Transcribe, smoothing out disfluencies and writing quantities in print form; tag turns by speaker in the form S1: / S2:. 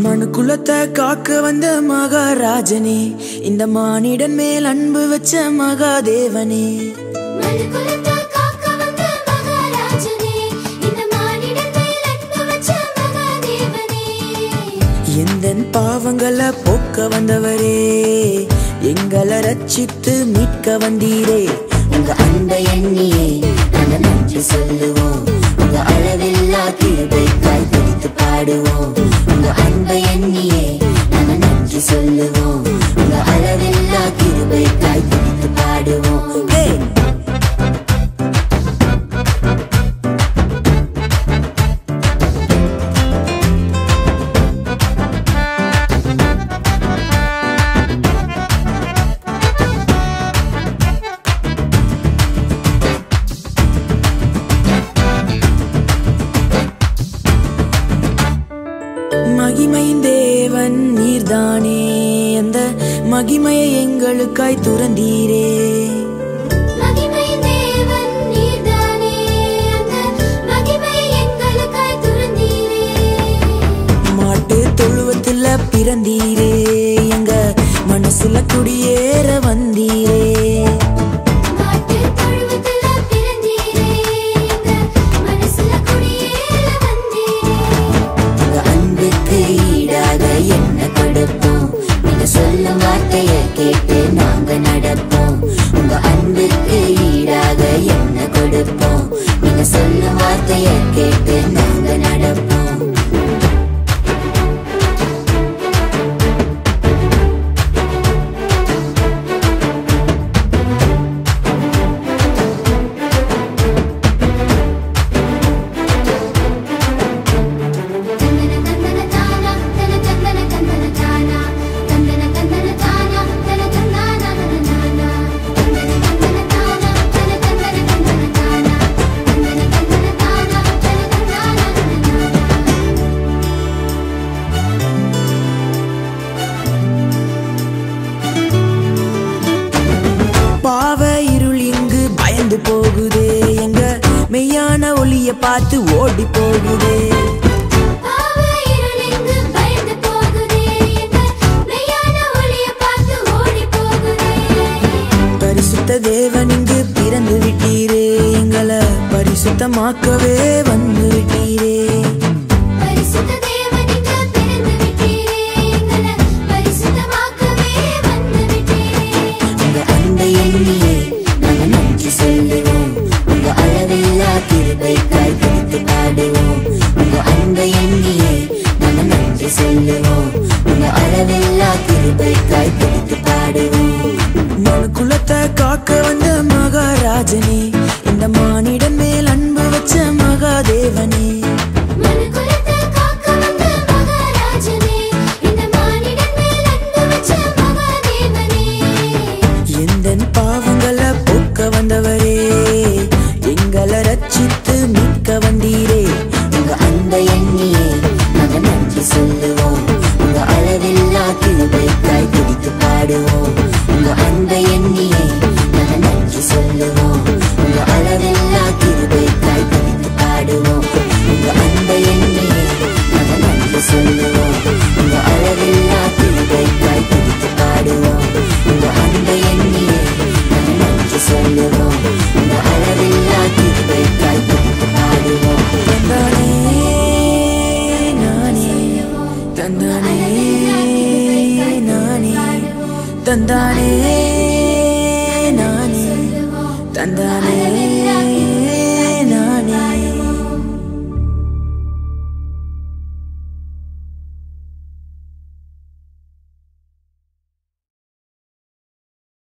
S1: மனு குலத்தை காக்க வந்த மகாராஜனே, இந்த மானிடன் மேல் அன்பு வச்ச மகாதேவனே. எந்தன் பாவங்களை போக்க வந்தவரே, எங்களை ரட்சித்து மீட்க வந்தீரே. உங்க அன்பை எண்ணியே நாங்க நன்றி சொல்லுவோம், உங்க அளவில்லா கிருபைக்காய் துதித்து பாடுவோம். உங்க அன்பை எண்ணியே நாங்க நன்றி சொல்லுவோம், உங்க அளவில்லா கிருபைக்காய் துதித்து பாடுவோம். மகிமையின் தேவன் நீர்தானே, அந்த மகிமையை எங்களுக்காய் துறந்தீரே. மாட்டு தொழுவத்தில் பிறந்தீரே, எங்க மனசுல குடியேற வந்தீரே. சொல்லும் வார்த்தையை கேட்டு நாங்க நடப்போம், உங்க அன்புக்கு ஈடாக என்ன கொடுப்போம். நீங்க சொல்லும் வார்த்தையை கேட்டு நாங்க நடப்போம். பாவ இருள் இங்கு பயந்து போகுதே, எங்க மெய்யான ஒளிய பார்த்து ஓடி போகுதே. பரிசுத்த தேவன் இங்கு பிறந்து விட்டீரே, எங்களை பரிசுத்தமாக்கவே வந்து விட்டீரே. சொல்லுவோம், உங்க அளவில்லா கிருபைக்காய் துதித்து பாடுவோம். உங்க அன்பை எண்ணியே நாங்க நன்றி சொல்லுவோம், உங்க அளவில்லா கிருபைக்காய் துதித்து பாடுவோம். மனு குலத்தை காக்க வந்த மகாராஜனே, இந்த மானிடன் மேல் அன்பு வச்ச மகாதேவனே. எந்தன் பாவங்களை போக்க வந்தவரே, எங்களை ரட்சித்து மீட்க வந்தீரே. உங்க அன்பை எண்ணியே நாங்க நன்றி சொல்லுவோம், உங்க அளவில்லா கிருபைக்காய் துதித்து பாடுவோம். உங்க அன்பை எண்ணியே நாங்க நன்றி சொல்லுவோம், உங்க அளவில்லா கிருபைக்காய் துதித்து பாடுவோம். உங்க அன்பை எண்ணியே நாங்க நன்றி சொல்லுவோம், உங்க அளவில்லா கிருபைக்காய் துதித்து பாடுவோம். உங்க அன்பை எண்ணியே நாங்க நன்றி சொல்லுவோம், உங்க அளவில்லா கிருபைக்காய் துதித்து பாடுவோம். தந்தானே நானே, தந்தானே நானே, தந்தானே நானே, தந்தானே.